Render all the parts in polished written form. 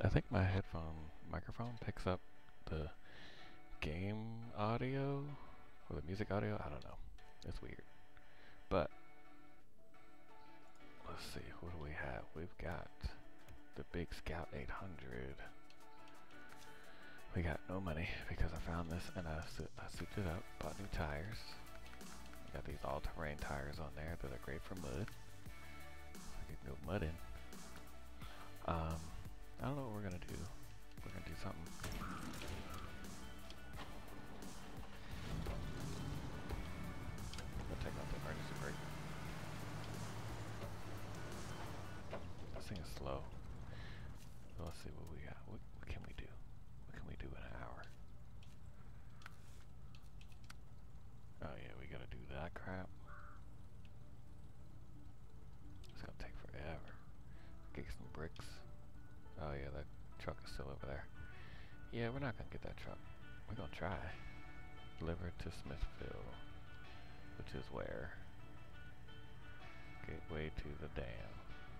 I think my headphone microphone picks up the game audio or the music audio. I don't know. It's weird. But let's see. What do we have? We've got the Big Scout 800. We got no money because I found this and I souped it up. Bought new tires. We got these all-terrain tires on there that are great for mud. You can go mudding. I don't know what we're gonna do. We're gonna do something. I'll take out the emergency brake. This thing is slow. So let's see what we got. What can we do? What can we do in an hour? Oh yeah, we gotta do that crap. It's gonna take forever. Get some bricks. Oh yeah, that truck is still over there. Yeah, we're not gonna get that truck. We're gonna try. Deliver to Smithville, which is where? Gateway to the dam.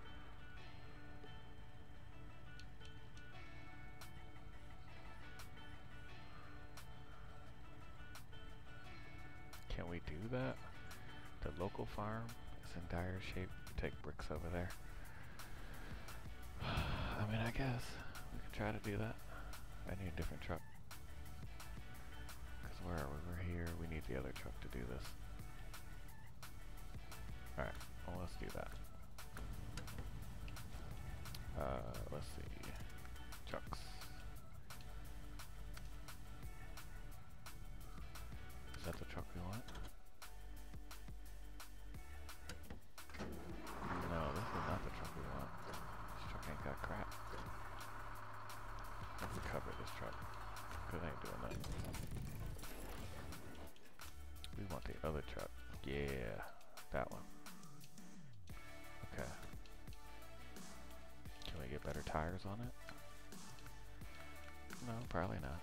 Can we do that? The local farm is in dire shape. We take bricks over there. I mean, I guess we could try to do that. I need a different truck. Because where are we? We're here. We need the other truck to do this. Alright, well, let's do that. Let's see. Trucks. Is that the truck we want? No, this is not the truck we want. This truck ain't got crap. Let's recover this truck. Cause I ain't doing that. We want the other truck. Yeah, that one. Okay. Can we get better tires on it? No, probably not.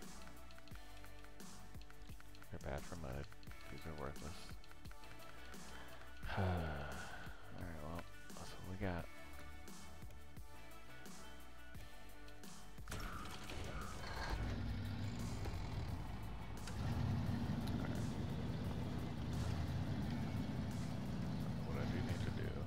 They're bad for mud. These are worthless. Alright, well, that's what we got. What I do need to do.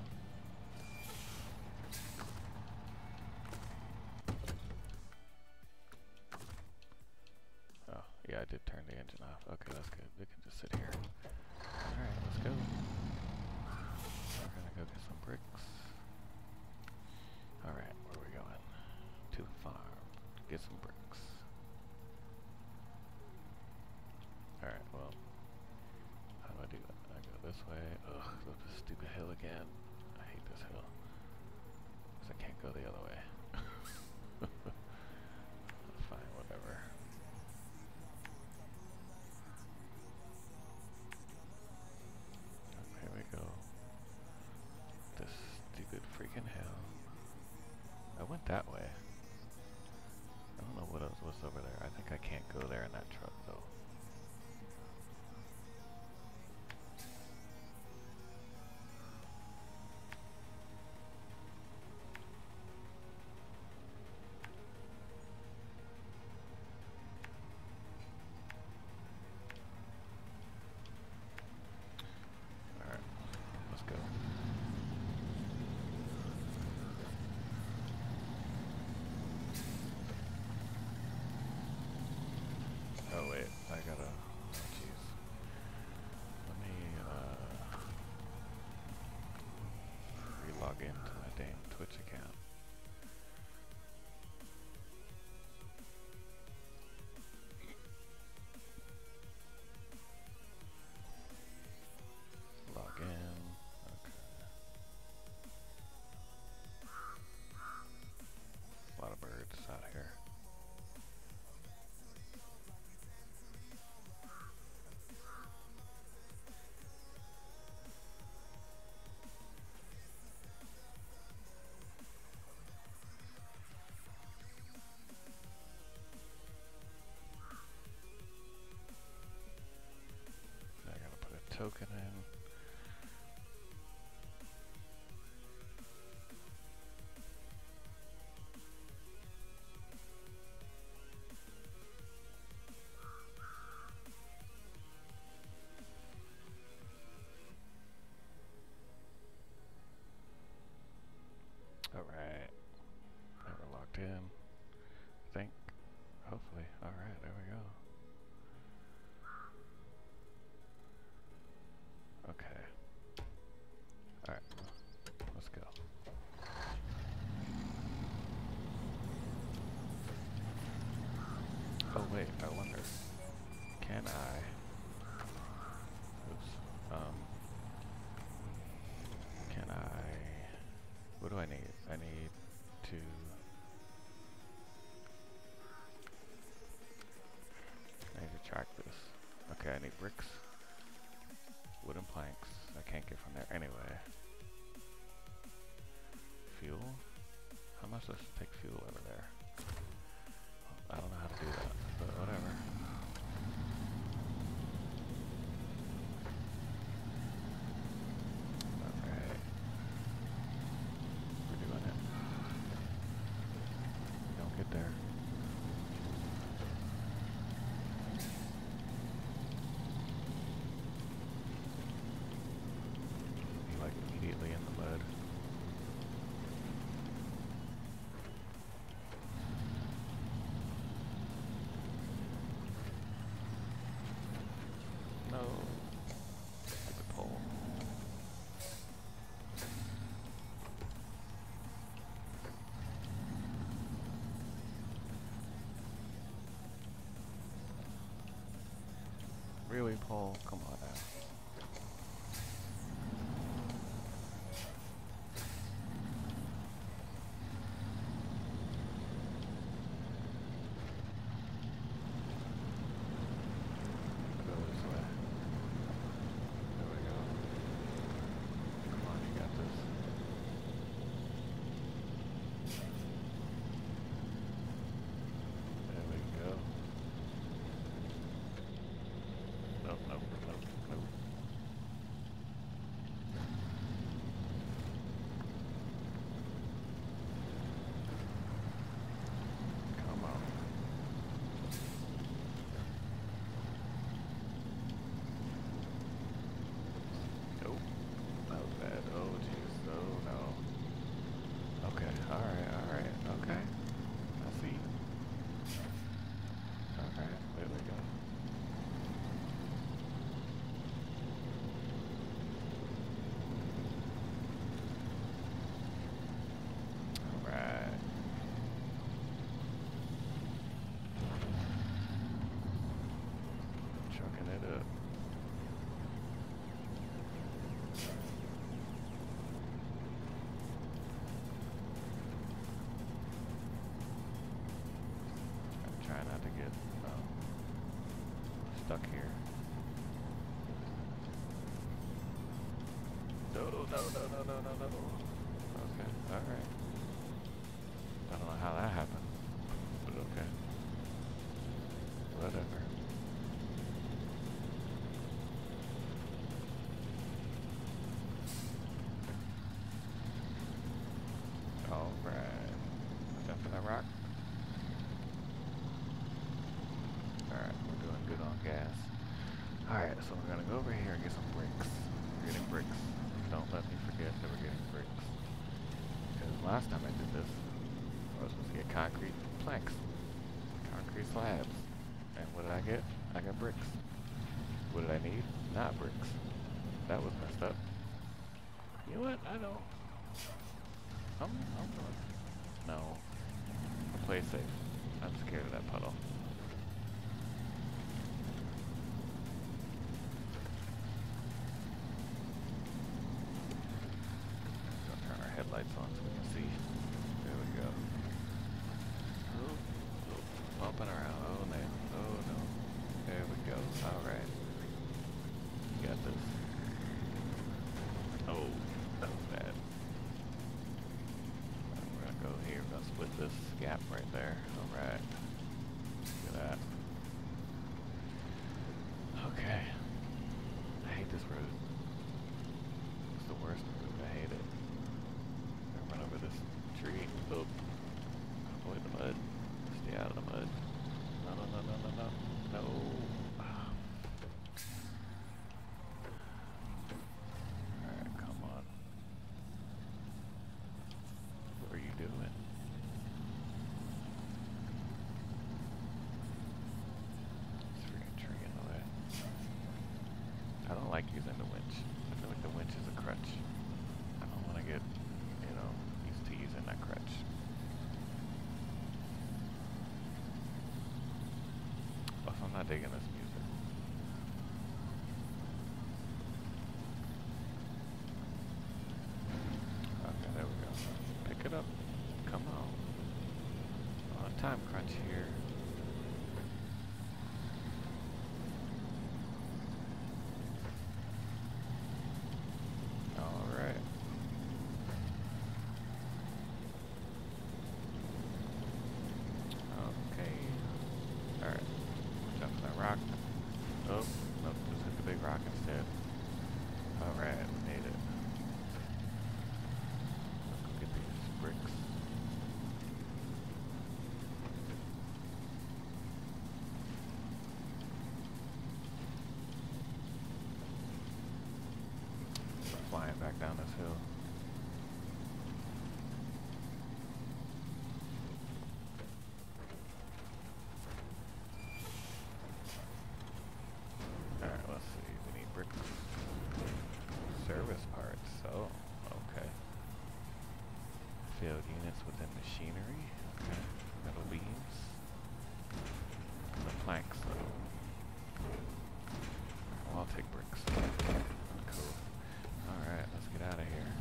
Oh, yeah, I did turn the engine off. Okay, that's good. We can just sit here. Alright, let's go. We're gonna go get some bricks. Alright, where are we going? To the farm. Get some bricks. Alright, well, how do I do that? I go this way. Ugh, go up this stupid hill again. I hate this hill. Because I can't go the other way. Fine, whatever. Here we go. This stupid freaking hill. I went that way. I don't know what else was over there. I think I can't go there in that truck though. Alright, let's go. Oh wait, I gotta, oh jeez. Let me, re-log into my damn Twitch account. Log in, okay. A lot of birds out here. I gotta put a token in. in. I think. Hopefully. Alright, there we go. Okay. Alright, let's go. Oh wait, I wonder, can I, oops, can I, what do I need? I need to, track this. Okay, I need bricks, wooden planks, I can't get from there anyway. Fuel? How am I supposed to take fuel over there? I don't know how to do that, but whatever. Alright. We're doing it. We don't get there. Be like immediately in the mud. No. Stupid pole. Really, pole? Come on now. Go this way. There we go. Come on, you got this. There we go. Nope, nope, nope, nope. Come on. Nope. That was bad. Oh, jeez. Oh, no. Okay. Alright. Okay. I see. Alright. There we go. Alright. Chucking it up. I'm trying not to get stuck here. No. Okay, alright. I don't know how that happened, but okay. Whatever. Alright. Jumping that rock. Alright, we're doing good on gas. Alright, so we're gonna go over here and get some bricks. We're getting bricks. Don't let me forget that we're getting bricks. Because last time I did this, I was supposed to get concrete planks. Concrete slabs. And what did I get? I got bricks. What did I need? Not bricks. That was messed up. You know what? I don't. I'm doing. No. I'll play safe. I'm scared of that puddle. Gonna turn our headlights on so we can see. There we go. Oh, bumping around. Oh no. Oh no. There we go. Alright. You got this. Oh, that was bad. We're gonna go here. We're gonna split this gap right there. Alright. Look at that. Okay. I hate this road. It's the worst road. I hate it. I run over this tree. Oh. Avoid the mud. Stay out of the mud. No. Alright, come on. What are you doing? digging this music. Okay, there we go. Pick it up. Come on. On a time crunch here. Alright. Okay. Alright. Jump in that rock. Oh, nope, just hit the big rock instead. Alright, we made it. Let's go get these bricks. We're flying back down this hill. Alright, let's see. We need bricks. Service parts. Oh, okay. Failed units within machinery. Okay. Metal beams. The planks, though. Well, I'll take bricks. Cool. Alright, let's get out of here.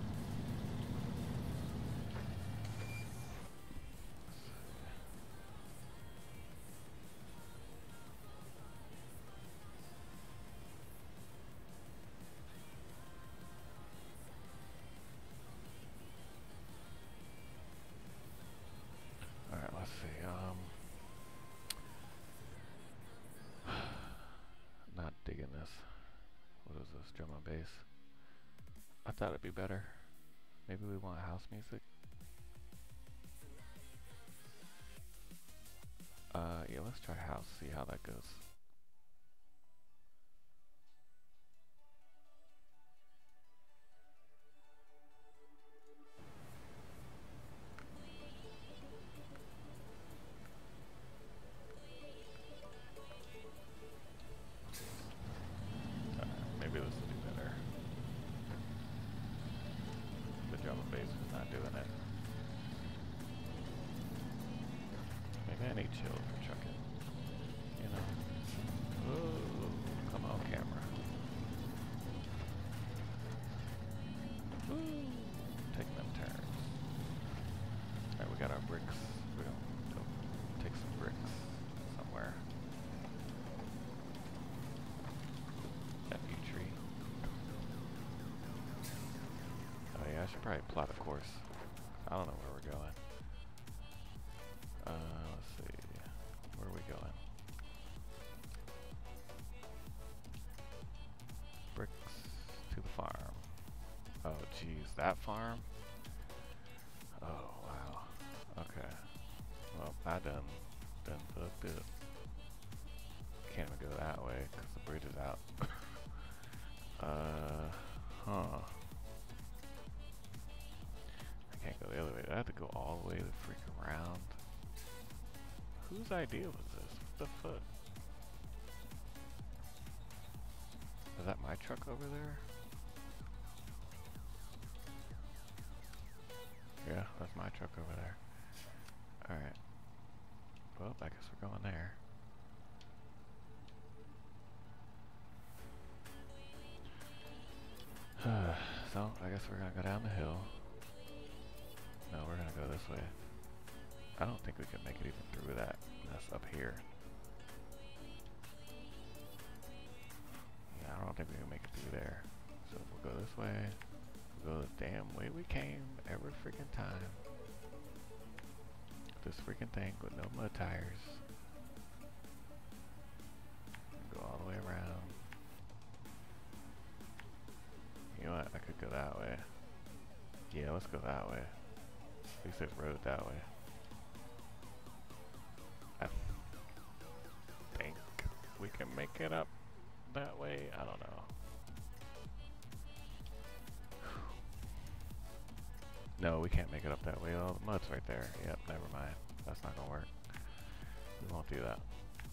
Alright, let's see. Not digging this. What is this? Drum and bass. I thought it'd be better. Maybe we want house music. Yeah, let's try house, see how that goes. Maybe this will be better. The drum and bass is not doing it. Maybe I need chill for trucking. You know? Ooh, come on, camera. Woo! Take them turns. Alright, we got our bricks. We're gonna go take some bricks somewhere. F.U. tree. Oh yeah, I should probably plot a course. I don't know where we're going. Let's see. Where are we going? Bricks to the farm. Oh geez, that farm? Oh wow. Okay. Well, I done fucked it. Can't even go that way because the bridge is out. Huh. I can't go the other way. I have to go all the way the freak around. Whose idea was this? What the fuck? Is that my truck over there? Yeah, that's my truck over there. Alright. Well, I guess we're going there. So, I guess we're gonna go down the hill. No, we're gonna go this way. I don't think we can make it even through that. That's up here. Yeah, I don't think we can make it through there. So we'll go this way. We'll go the damn way we came every freaking time. This freaking thing with no mud tires. Go all the way around. You know what? I could go that way. Yeah, let's go that way. At least there's road that way. I think we can make it up that way. I don't know. No, we can't make it up that way. Oh, the mud's right there. Yep, never mind. That's not gonna work. We won't do that.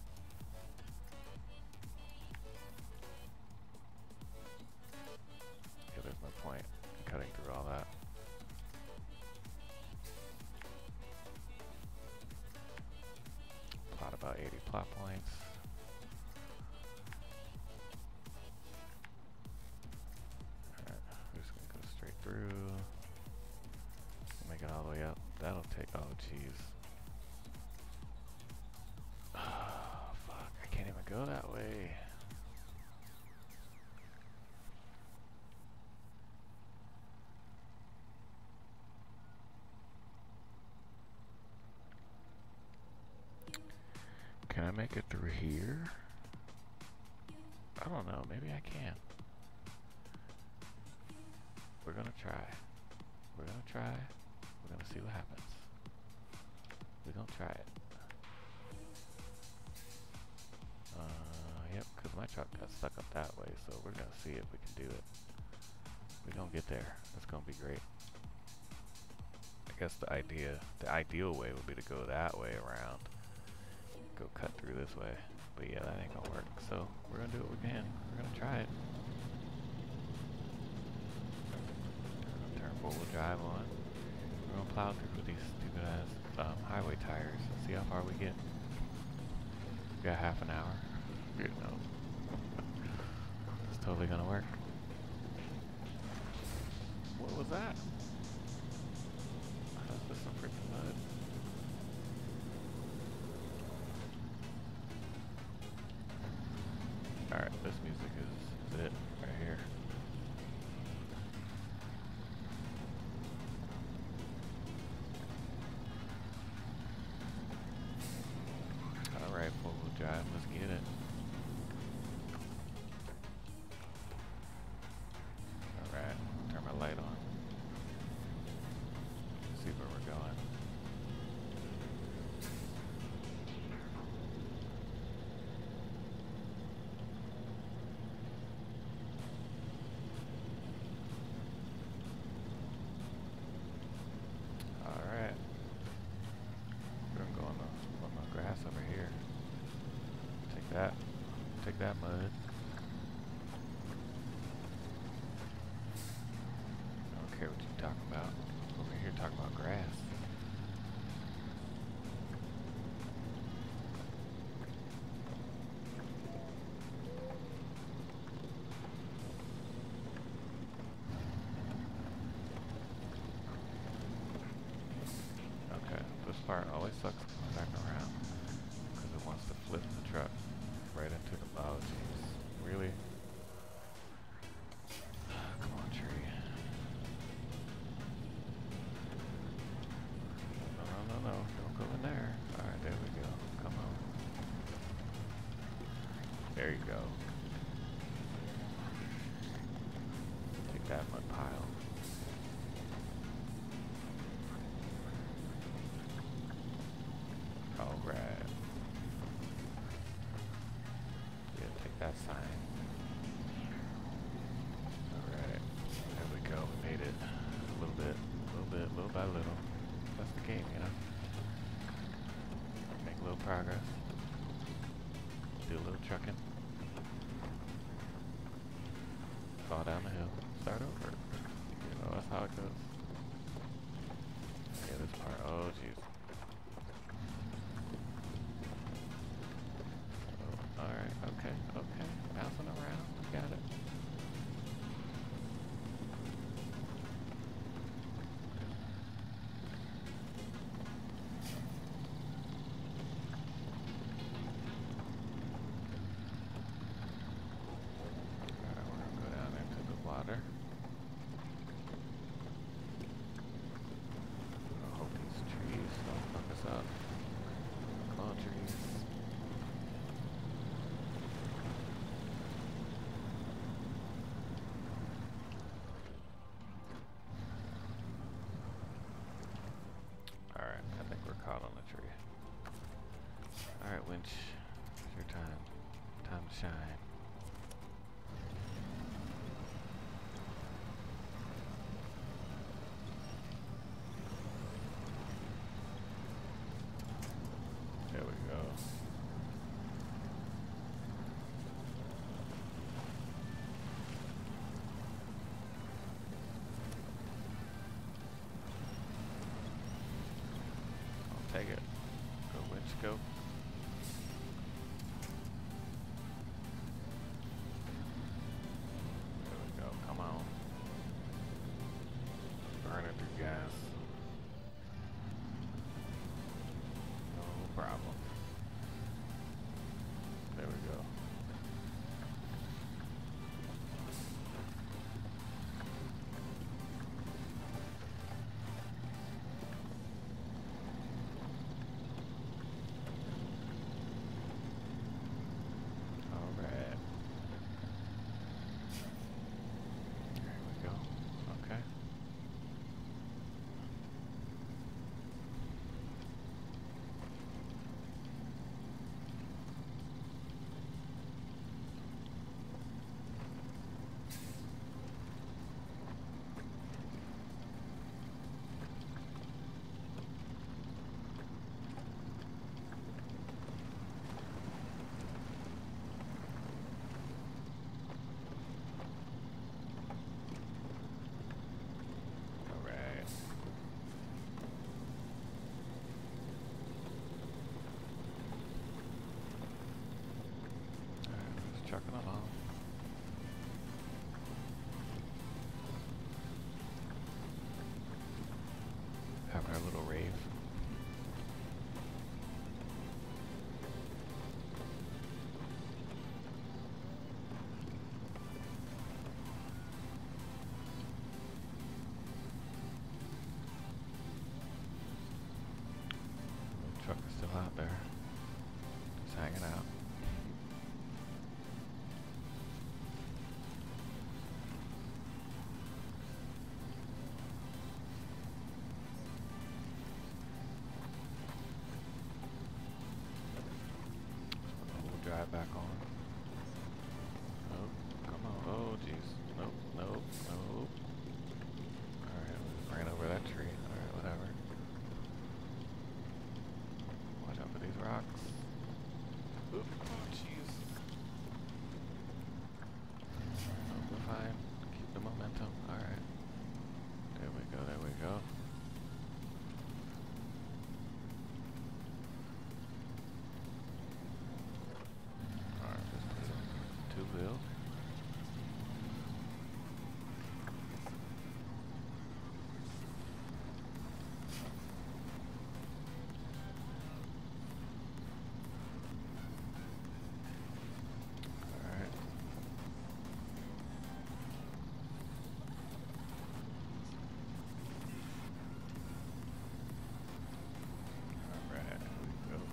Yeah, there's no point in cutting through all that. Plot about 80 plot points. jeez. Oh, fuck. I can't even go that way. Can I make it through here? I don't know. Maybe I can. We're gonna try. We're gonna try. We're gonna see what happens. We're gonna try it. Yep, because my truck got stuck up that way, so we're gonna see if we can do it. We're gonna get there. It's gonna be great. I guess the ideal way would be to go that way around. Go cut through this way. But yeah, that ain't gonna work. So we're gonna do what we can. We're gonna try it. Turn four-wheel drive on. We're gonna plow through with these stupid ass highway tires and see how far we get. We got half an hour. You know, it's totally gonna work. What was that? How's this some freaking mud? Alright, this music is it right here. Alright, four-wheel drive, let's get it. Alright, turn my light on. See where we're going. Alright. We're gonna go on the grass over here. Take that. Take that mud. I don't care what you're talking about. Over here talking about grass. Okay, this part always sucks coming back around because it wants to flip the truck right into the oh jeez. Really? Come on, tree. No, don't go in there. Alright, there we go. Come on. There you go. Take that mud pile. Alright. Yeah, take that sign. Alright. There we go. We made it. A little bit, little by little. That's the game, you know? Make a little progress. Do a little trucking. Fall down the hill. Start over. You know, that's how it goes. Yeah, this part. Oh, jeez. Oh, alright. Okay. Bouncing around. We got it. Alright, winch. It's your time. Time to shine. There we go. I'll take it. Go winch, go. little rave. The truck is still out there. Just hanging out. Drive back on. Nope. Come on. Oh, jeez. Nope. Nope. Nope. Alright, we ran over that tree. Alright, whatever. Watch out for these rocks. Oop. Oh, jeez. Nope, we're fine. Keep the momentum. Alright. There we go. There we go. Wheel. Alright. Alright, here we go.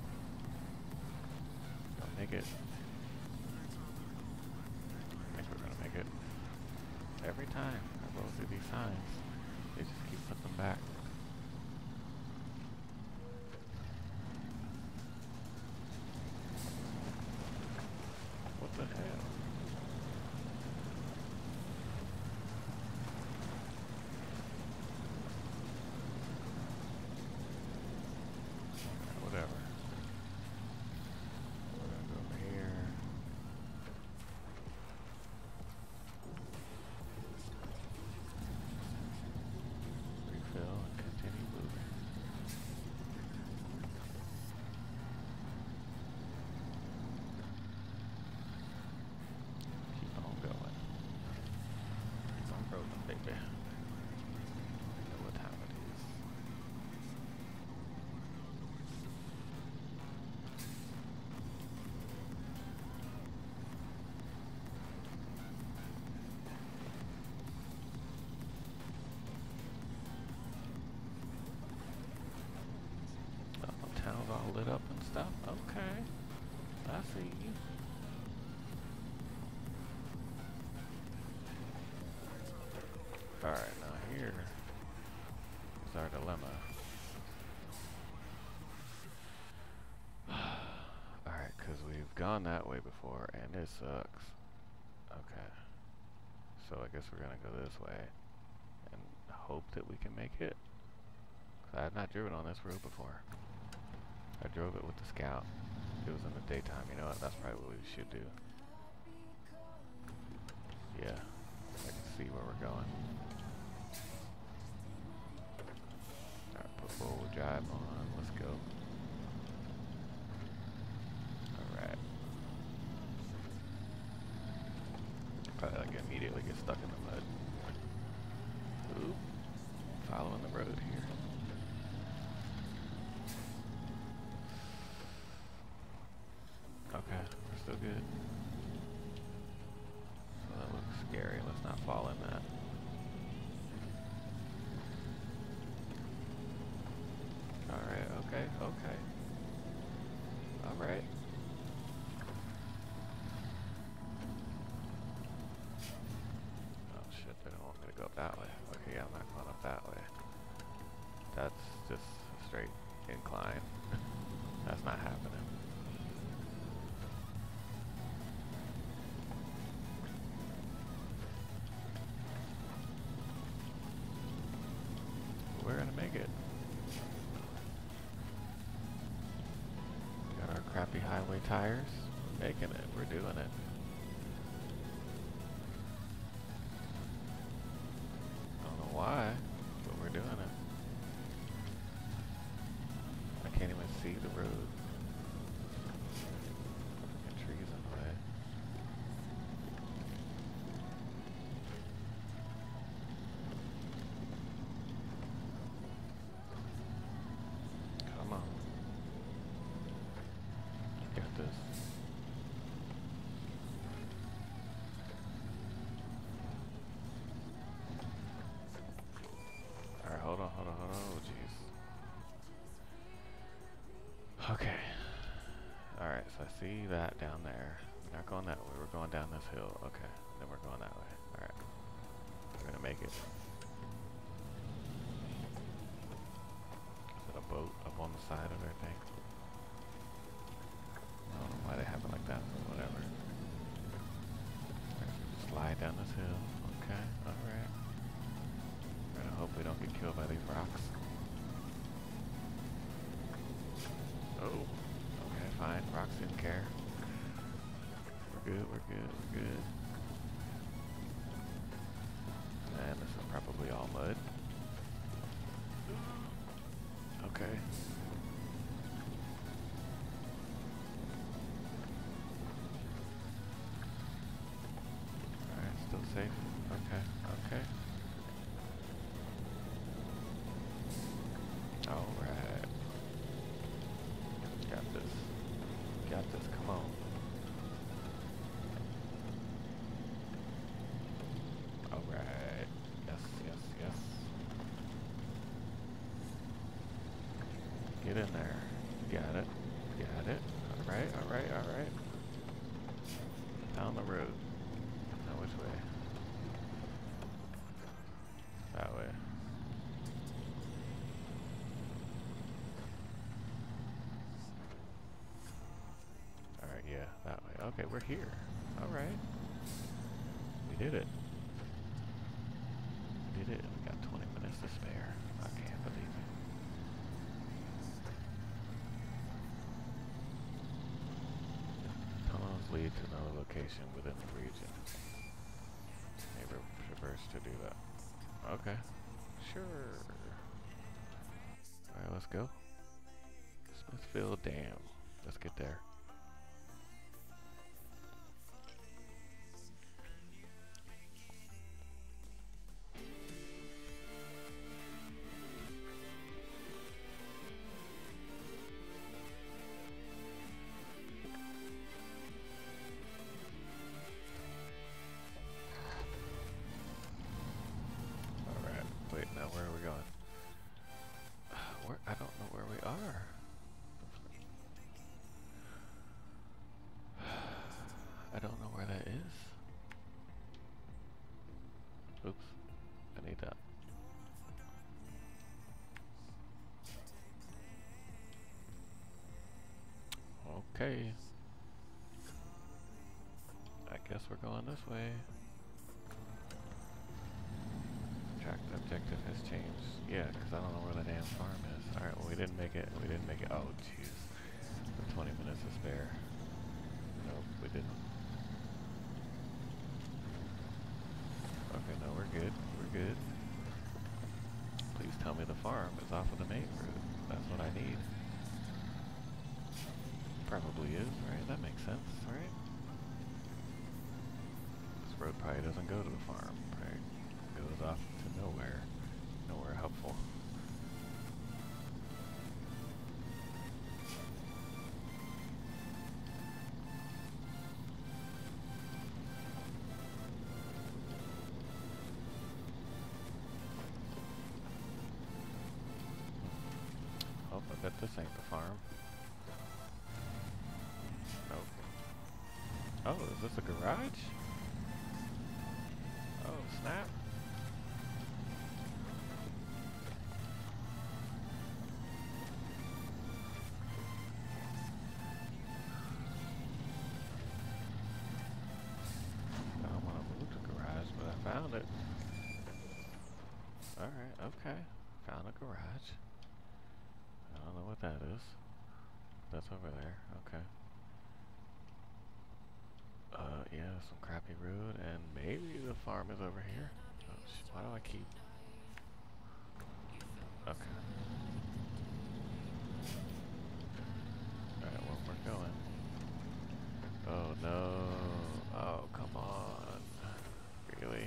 Don't make it. Every time I roll through these signs, they just keep putting them back. What the hell? Whatever. We're gonna go over here. Baby. I know what time it is. Oh, the town's all lit up and stuff. Okay. I see you. Alright, now here is our dilemma. Alright, because we've gone that way before, and it sucks. Okay. So I guess we're going to go this way, and hope that we can make it. 'Cause I have not driven on this road before. I drove it with the Scout. It was in the daytime, you know what? That's probably what we should do. Yeah, I can see where we're going. Alright, put four-wheel drive on. Let's go. Alright. Probably like immediately get stuck in the mud. Ooh. Following the road here. Okay, we're still good. So that looks scary. Let's not fall in that. Alright, okay, okay. Alright. Oh shit, they don't want me to go up that way. Okay, yeah, I'm not going up that way. That's just a straight incline. That's not happening. We're gonna make it. Got our crappy highway tires. We're making it. We're doing it. I don't know why, but we're doing it. I can't even see the road. Fucking trees in the way. Okay. Alright, so I see that down there. We're not going that way, we're going down this hill. Okay, then we're going that way. Alright. We're gonna make it. Is it a boat up on the side of their thing? I don't know why they have it like that, but whatever. Slide down this hill. Okay, alright. We're gonna hope we don't get killed by these rocks. Oh, okay, fine. Rocks didn't care. We're good, we're good, we're good. And this is probably all mud. Okay. Alright, still safe. Okay, okay. Alright. Got this. Got this, come on. Alright. Yes, yes, yes. Get in there. Got it. Got it. Alright, alright, alright. Down the road. Now which way? That way. Alright, yeah, that way. Okay, we're here. Alright. We did it. We did it. We got 20 minutes to spare. I can't believe it. Tunnels lead to another location within the region. Maybe traverse to do that. Okay. Sure. Alright, let's go. Smithfield Dam. Let's get there. Alright, wait, now where are we going? Where? I don't know where we are. I don't know where that is. Oops. I need that. Okay. I guess we're going this way. Track the objective has changed. Yeah, because I don't know where the damn farm is. Alright, well we didn't make it. We didn't make it. Oh, jeez. The 20 minutes to spare. Nope, we didn't. Okay, no, we're good. We're good. Please tell me the farm is off of the main route. That's what I need. Probably is, right? That makes sense, right? This road probably doesn't go to the farm, right? It goes off to nowhere. Nowhere helpful. Oh, I bet this ain't the farm. Nope. Oh, is this a garage? Oh, snap. I don't want to move the garage, but I found it. Alright, okay. Found a garage. I don't know what that is. That's over there, okay. Yeah, some crappy road, and maybe the farm is over here. Oh, why do I keep... Okay. Alright, well, we're going. Oh, no. Oh, come on. Really?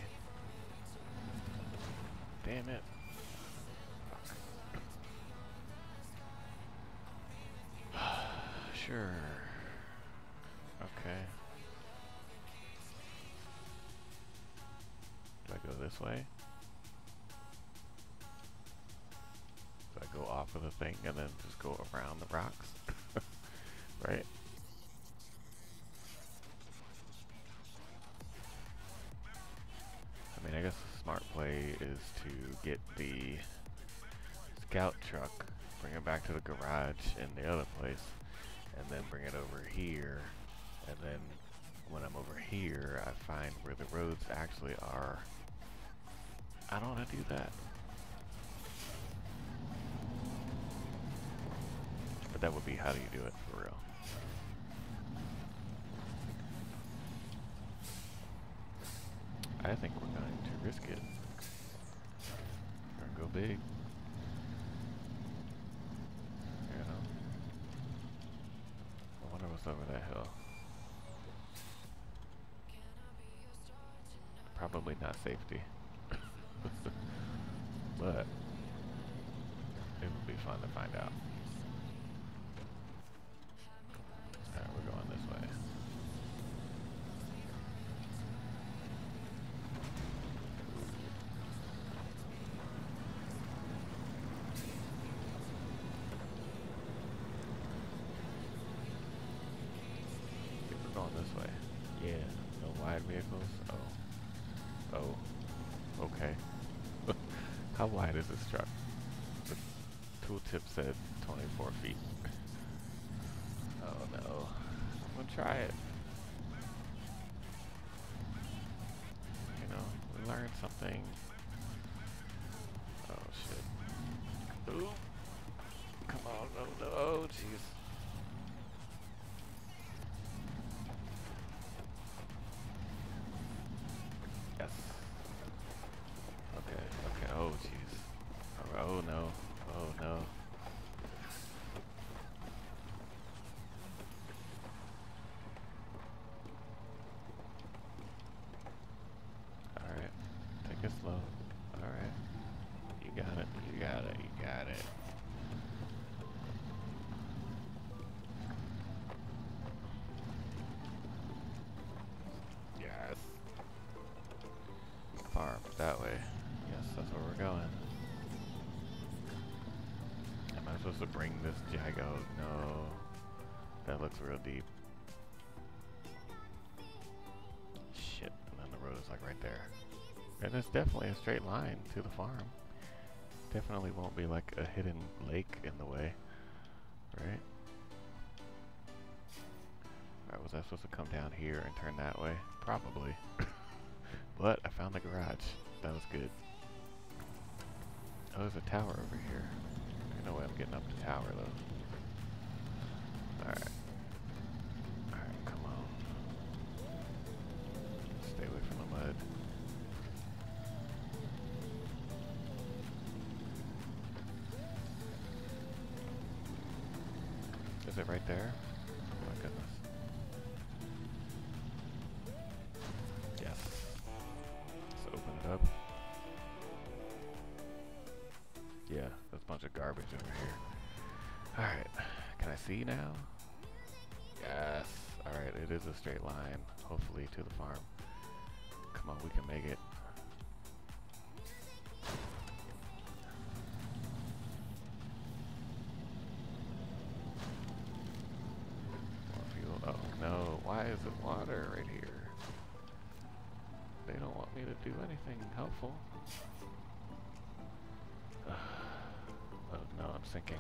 Damn it. Sure. Okay. Do I go this way? Do I go off of the thing and then just go around the rocks? right? I mean, I guess the smart play is to get the scout truck, bring it back to the garage in the other place, and then bring it over here, and then when I'm over here, I find where the roads actually are. I don't want to do that. But that would be how do you do it for real. I think we're going to risk it. We're going to go big. You know. I wonder what's over that hill. Probably not safety. But it would be fun to find out. Alright, we're going this way. We're going this way. Yeah, no wide vehicles. Oh. Oh. Okay. How wide is this truck? The tooltip said 24 feet. Oh no. I'm gonna try it. You know, we learned something. Oh shit. Ooh. Come on, no, no, oh jeez. Yes. Okay, okay, oh jeez. Oh no, oh no. Alright, take it slow. Alright. You got it, you got it, you got it. Yes. Farm, that way. Yes, that's where we're going. Am I supposed to bring this jag out? No. That looks real deep. Shit, and then the road is like right there. And it's definitely a straight line to the farm. Definitely won't be like a hidden lake in the way. Right? Alright, was I supposed to come down here and turn that way? Probably. But I found the garage. That was good. Oh, there's a tower over here. There's no way I'm getting up the tower though. Alright. Alright, come on. Stay away from the mud. Is it right there? Oh my goodness. Yes. Let's open it up. Yeah, there's a bunch of garbage over here. Alright, can I see now? Yes. Alright, it is a straight line, hopefully, to the farm. Come on, we can make it. More fuel. Oh no, why is it water right here? They don't want me to do anything helpful. Oh no, I'm sinking.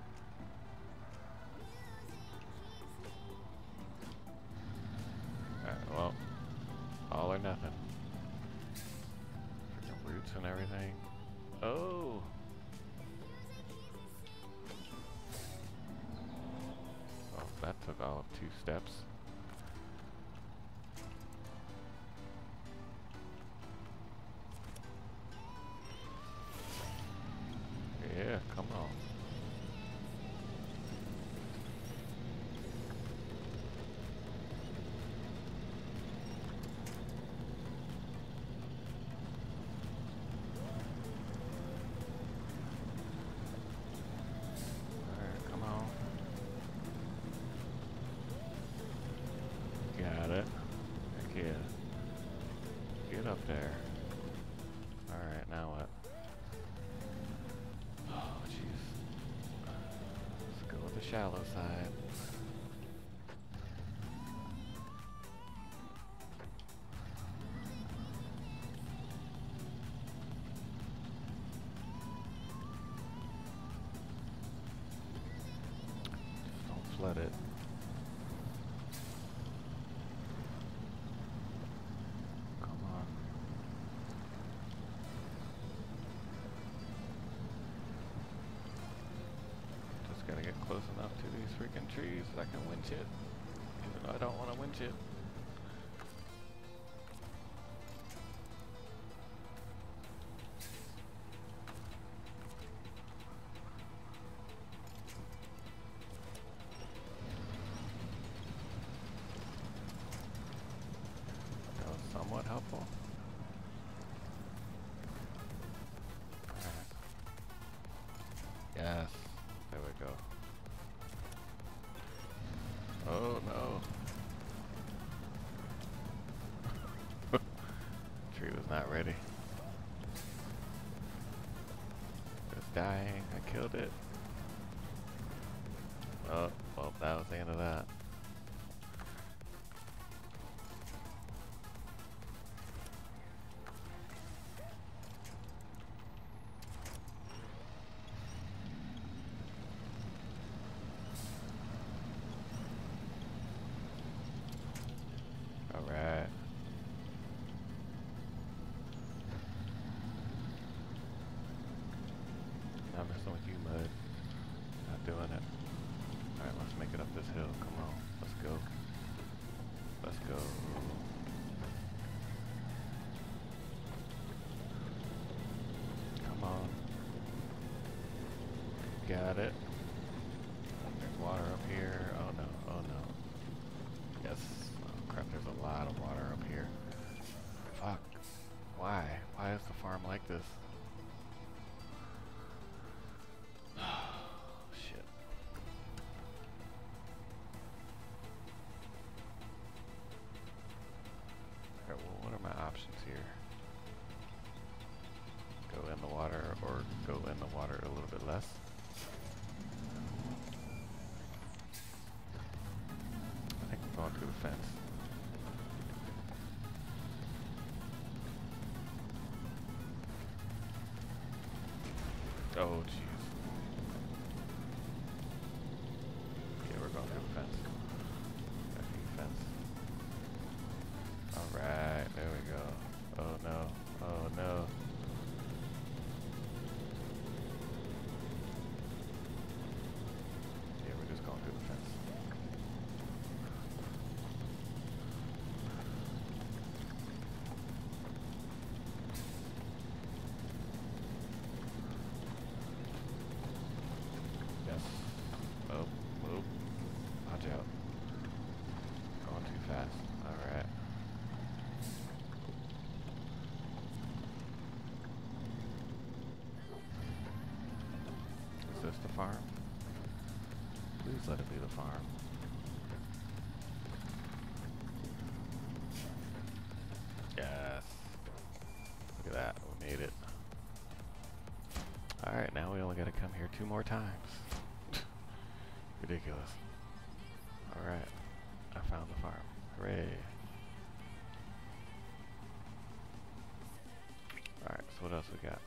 Alright, well, all or nothing. Freaking roots and everything. Oh! Oh, that took all of 2 steps. Yeah, come on. Alright, come on. Got it. Heck yeah. Get up there. Alright, now what? Oh, jeez. Let's go with the shallow side. flood it. Come on. Just gotta get close enough to these freaking trees that I can winch it. Even though I don't want to winch it. That was somewhat helpful. Alright. Yes. There we go. Oh no. Tree was not ready. It's dying. I killed it. Oh, well, that was the end of that. Alright. Not messing with you, Mud. Not doing it. Alright, let's make it up this hill. Come on. Let's go. Let's go. Come on. Got it. There's water up here. Oh no. Oh no. Yes. Oh crap, there's a lot of water up here. Fuck. Why? Why is the farm like this? Shit. Alright, well, what are my options here? Go in the water or go in the water a little bit less? I think we're going through the fence. Oh, jeez. Yeah, we're going through the fence. Got the fence. Alright, there we go. Oh no. Oh no. Yeah, we're just going through the fence. Yes. Oh, oh. Watch out. Going too fast. Alright. Is this the farm? Please let it be the farm. Yes. Look at that. We made it. Alright, now we only gotta come here 2 more times. Ridiculous. Alright. I found the farm. Hooray. Alright, so what else we got?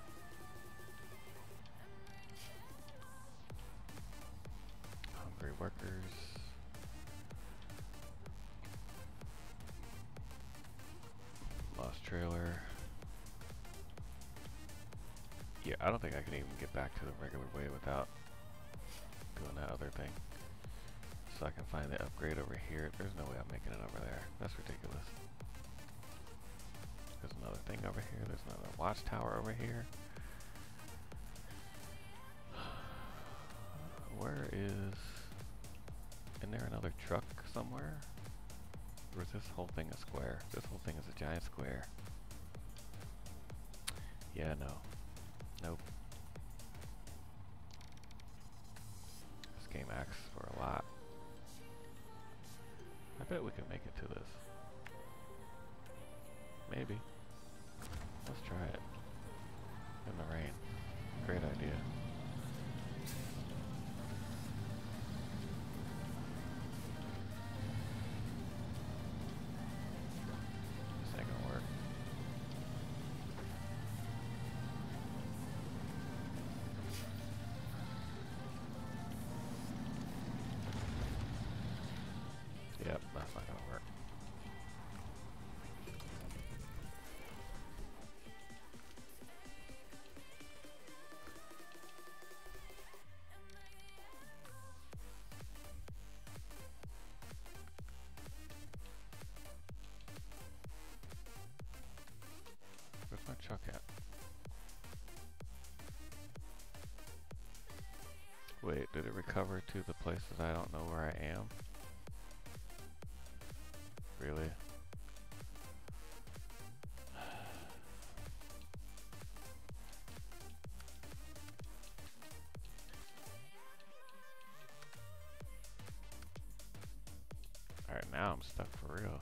Hungry workers. Lost trailer. Yeah, I don't think I can even get back to the regular way without doing that other thing. So I can find the upgrade over here. There's no way I'm making it over there. That's ridiculous. There's another thing over here. There's another watchtower over here. Where is... Isn't there another truck somewhere? Or is this whole thing a square? This whole thing is a giant square. Yeah, no. Nope. This game asks for a lot. I bet we can make it to this. Maybe. Let's try it. In the rain. Great idea. This ain't gonna work. Wait, did it recover to the places I don't know where I am? Really? Alright, now I'm stuck for real.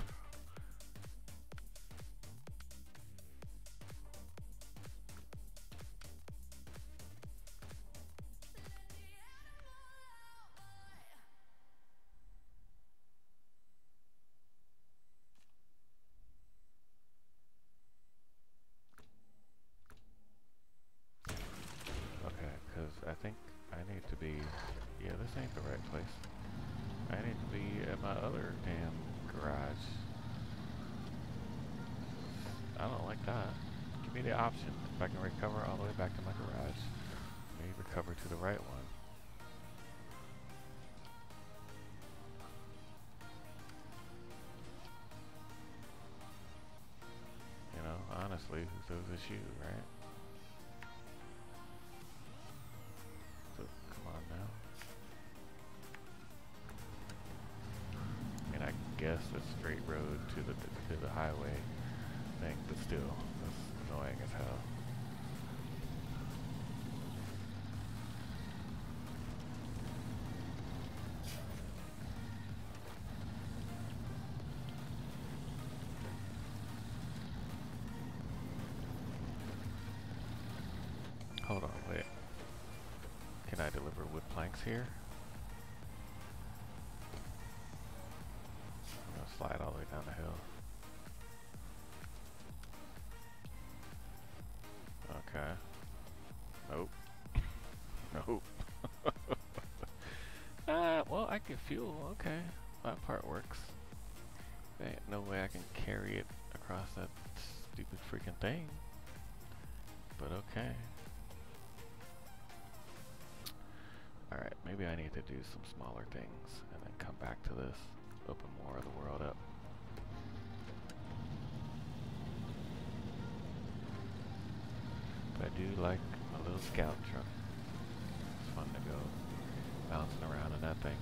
Okay, because I think I need to be... Yeah, this ain't the right place. I need to be at my other damn garage. I don't like that. Give me the option. If I can recover all the way back to my garage, maybe recover to the right one. You know, honestly, who throws a shoe, right? So, come on now. I mean, I guess a straight road to the highway thing, but still, that's annoying as hell. Hold on, wait. Can I deliver wood planks here? I'm gonna slide all the way down the hill. Okay. Nope. Nope. Well, I can fuel. Okay. That part works. There ain't no way I can carry it across that stupid freaking thing. But okay. Alright, maybe I need to do some smaller things and then come back to this. Open more of the world up. But I do like a little scout truck. It's fun to go bouncing around in that thing.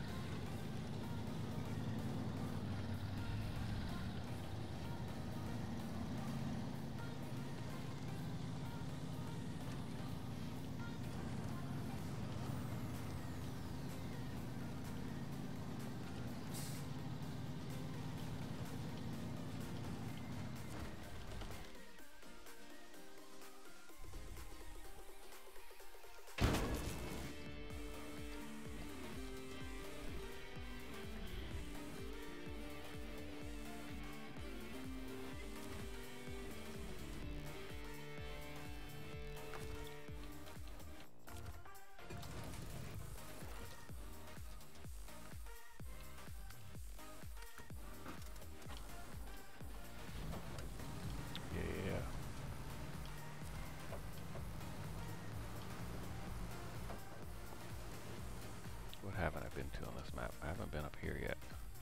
What haven't I been to on this map? I haven't been up here yet.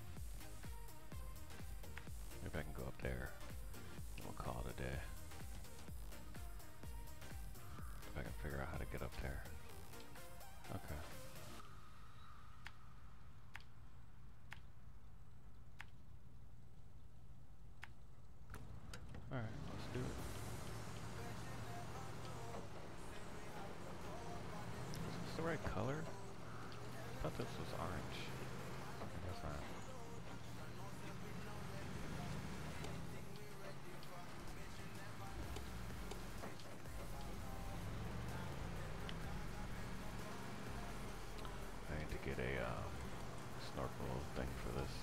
Maybe I can go up there. We'll call it a day. If I can figure out how to get up there. Okay. Alright, let's do it. Is this the right color? I thought this was orange. I guess not. I need to get a snorkel thing for this.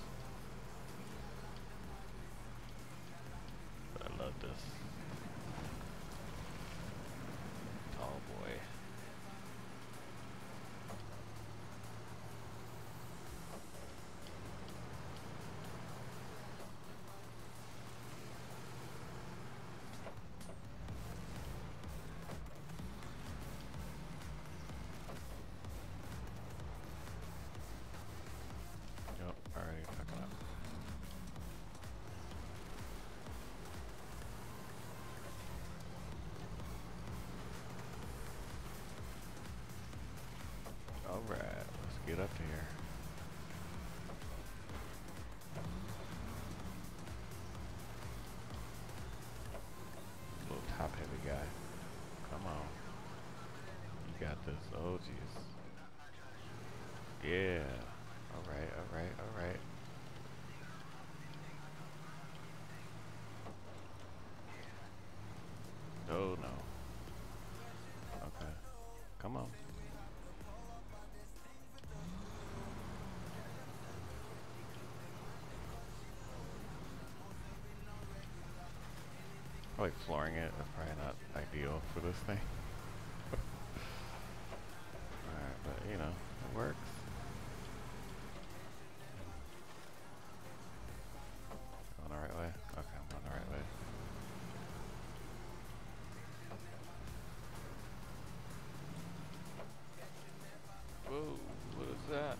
But I love this. Tall boy. Yep, already picking up. get up to here. Little top heavy guy. Come on. You got this. Oh jeez. Yeah. Alright, alright, alright. Oh no. Okay. Come on. Like flooring it is probably not ideal for this thing. Alright, but you know, it works. Going the right way? Okay, I'm going the right way. Whoa, what is that?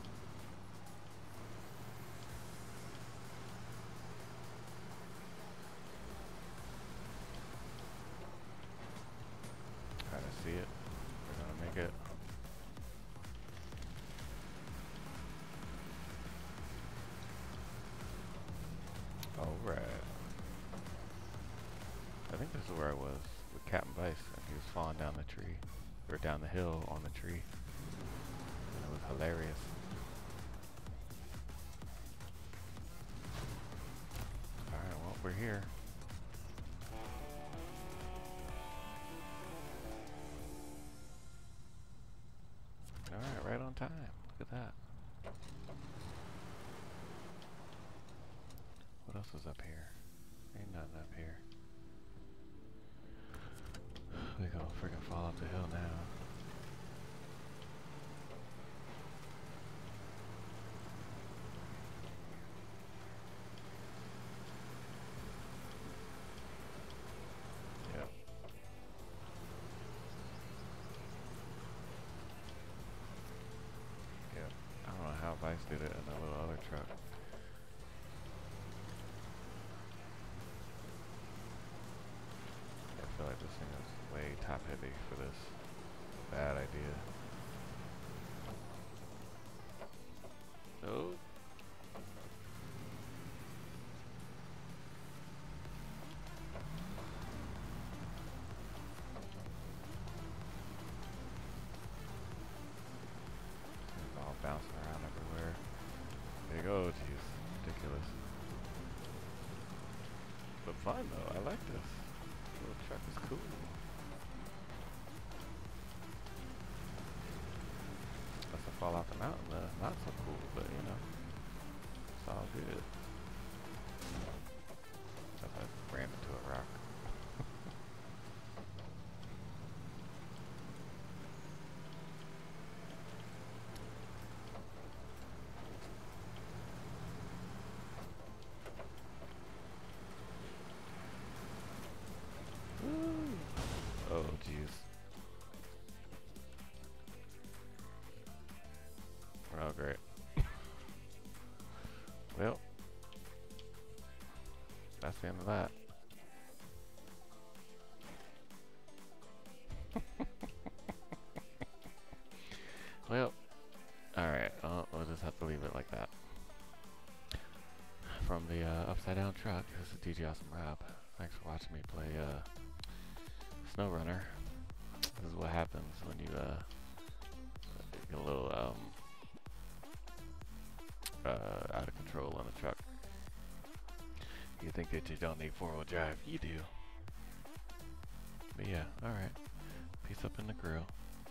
Try to see it. We're gonna make it. Alright. I think this is where I was with Captain Vice, and he was falling down the tree, or down the hill on the tree. And it was hilarious. Alright, well, we're here. Alright, right on time. Look at that. What else is up here? Ain't nothing up here. We gonna freaking fall up the hill now. Yep. Yep. I don't know how Vice did it in that little other truck. I feel like this thing is way top heavy for this. Bad idea. Oh. It's all bouncing around everywhere. There you go, jeez. Ridiculous. But fun though, I like this. This little truck is cool. Unless I fall off the mountain, not so cool, but you know, it's all good. Except I ran into a rock. Oh, jeez. Oh, great. Well, that's the end of that. Well, alright. We'll just have to leave it like that. From the Upside Down Truck, this is DJ Awesome Rob. Thanks for watching me play SnowRunner. This is what happens when you get a little out of control on a truck. You think that you don't need four-wheel drive? You do. But yeah, alright. Peace up in the grill.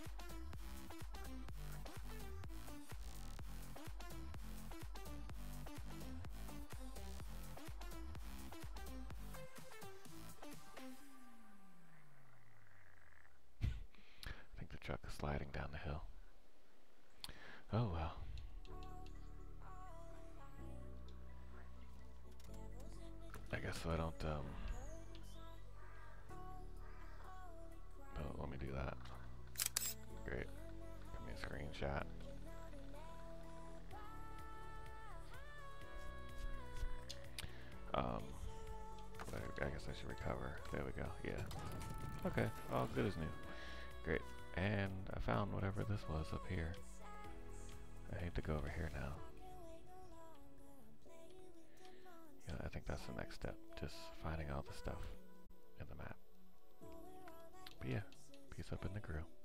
I think the truck is sliding down the hill. Oh well. I guess so I don't, oh, let me do that. Great. Give me a screenshot. I guess I should recover. There we go. Yeah. Okay. All good as new. Great. And I found whatever this was up here. I need to go over here now. Yeah, I think that's the next step. Just finding all the stuff in the map. But yeah, peace up in the grill.